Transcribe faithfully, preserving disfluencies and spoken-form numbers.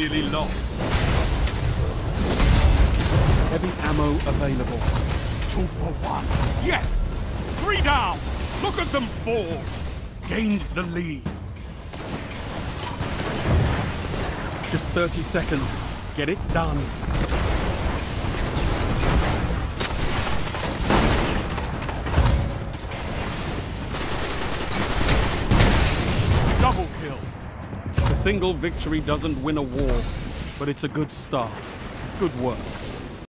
nearly lost. Heavy ammo available. Two for one. Yes! Three down! Look at them fall! Gained the lead. Just thirty seconds. Get it done. Double kill. A single victory doesn't win a war, but it's a good start. Good work.